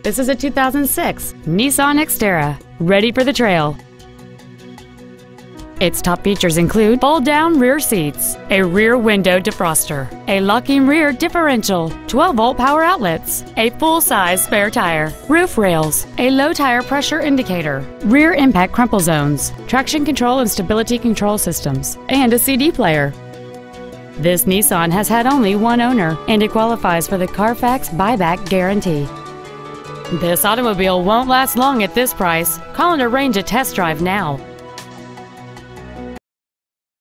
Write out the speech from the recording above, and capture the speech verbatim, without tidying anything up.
This is a two thousand six Nissan Xterra, ready for the trail. Its top features include fold-down rear seats, a rear window defroster, a locking rear differential, twelve volt power outlets, a full-size spare tire, roof rails, a low tire pressure indicator, rear impact crumple zones, traction control and stability control systems, and a C D player. This Nissan has had only one owner, and it qualifies for the Carfax buyback guarantee. This automobile won't last long at this price. Call and arrange a test drive now.